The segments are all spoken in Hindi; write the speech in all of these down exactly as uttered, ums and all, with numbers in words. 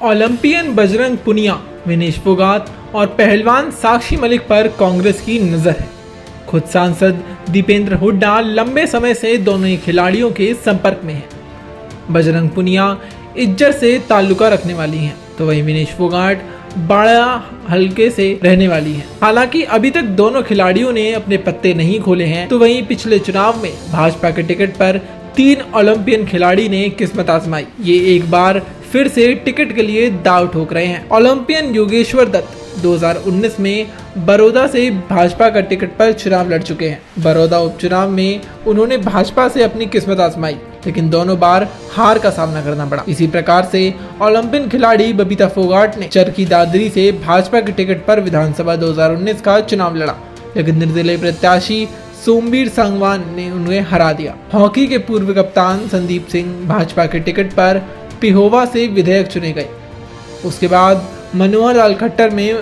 ओलंपियन बजरंग पुनिया, विनेश फोगाट और पहलवान साक्षी मलिक पर कांग्रेस की नजर है। खुद सांसद दीपेंद्र हुड्डा लंबे समय से दोनों ही खिलाड़ियों के संपर्क में हैं। बजरंग पुनिया इज्जत से ताल्लुका रखने वाली हैं, तो वहीं विनेश फोगाट बाड़ा हल्के से रहने वाली हैं। हालांकि अभी तक दोनों खिलाड़ियों ने अपने पत्ते नहीं खोले हैं, तो वहीं पिछले चुनाव में भाजपा के टिकट पर तीन ओलंपियन खिलाड़ी ने किस्मत आजमाई। ये एक बार फिर से टिकट के लिए दांव ठोक रहे हैं। ओलंपियन योगेश्वर दत्त दो हज़ार उन्नीस में बड़ौदा से भाजपा का टिकट पर चुनाव लड़ चुके हैं। बड़ौदा उपचुनाव में उन्होंने भाजपा से अपनी किस्मत आजमाई, लेकिन दोनों बार हार का सामना करना पड़ा। इसी प्रकार से ओलंपियन खिलाड़ी बबीता फोगाट ने चरखी दादरी से भाजपा के टिकट पर विधानसभा दो हज़ार उन्नीस का चुनाव लड़ा, लेकिन निर्दलीय प्रत्याशी सोमवीर सांगवान ने उन्हें हरा दिया। हॉकी के पूर्व कप्तान संदीप सिंह भाजपा के टिकट पर पिहोवा से विधायक चुने गए। उसके बाद मनोहर लाल खट्टर में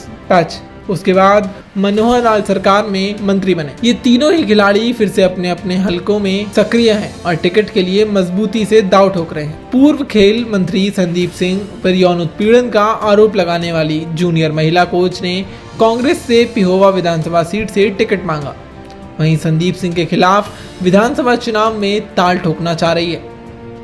टच उसके बाद मनोहर लाल सरकार में मंत्री बने। ये तीनों ही खिलाड़ी फिर से अपने अपने हलकों में सक्रिय हैं और टिकट के लिए मजबूती से दांव ठोक रहे हैं। पूर्व खेल मंत्री संदीप सिंह पर यौन उत्पीड़न का आरोप लगाने वाली जूनियर महिला कोच ने कांग्रेस से पिहोवा विधानसभा सीट से टिकट मांगा। वहीं संदीप सिंह के खिलाफ विधानसभा चुनाव में ताल ठोकना चाह रही है।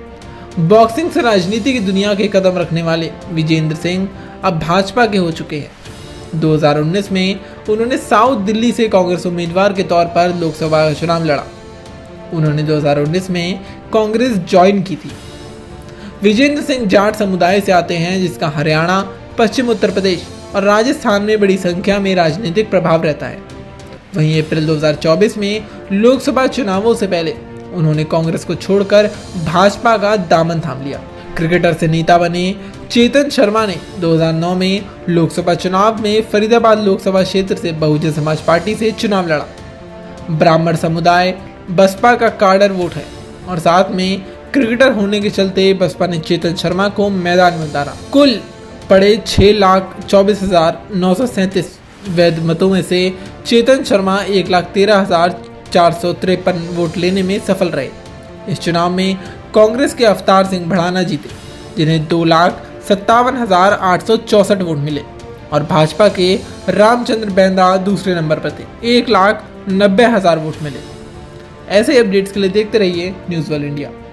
बॉक्सिंग से राजनीति की दुनिया के कदम रखने वाले विजेंद्र सिंह अब भाजपा के हो चुके हैं। दो हज़ार उन्नीस में उन्होंने साउथ दिल्ली से कांग्रेस उम्मीदवार के तौर पर लोकसभा का चुनाव लड़ा। उन्होंने दो हज़ार उन्नीस में कांग्रेस ज्वाइन की थी। विजेंद्र सिंह जाट समुदाय से आते हैं, जिसका हरियाणा, पश्चिम उत्तर प्रदेश और राजस्थान में बड़ी संख्या में राजनीतिक प्रभाव रहता है। वहीं अप्रैल दो हज़ार चौबीस में लोकसभा चुनावों से पहले उन्होंने कांग्रेस को छोड़कर भाजपा का दामन थाम लिया। क्रिकेटर से नेता बने चेतन शर्मा ने दो हज़ार नौ में लोकसभा चुनाव में फरीदाबाद लोकसभा क्षेत्र से बहुजन समाज पार्टी से चुनाव लड़ा। ब्राह्मण समुदाय बसपा का कार्डर वोट है और साथ में क्रिकेटर होने के चलते बसपा ने चेतन शर्मा को मैदान में उतारा। कुल पड़े छह लाख चौबीस हजार नौ सौ सैंतीस वैध मतों में से चेतन शर्मा एक लाख तेरह हजार चार सौ तिरपन वोट लेने में सफल रहे। इस चुनाव में कांग्रेस के अवतार सिंह भड़ाना जीते, जिन्हें दो लाख सत्तावन हजार आठ सौ चौसठ वोट मिले, और भाजपा के रामचंद्र बैंदा दूसरे नंबर पर थे, एक लाख नब्बे हजार वोट मिले। ऐसे अपडेट्स के लिए देखते रहिए न्यूज़ वर्ल्ड इंडिया।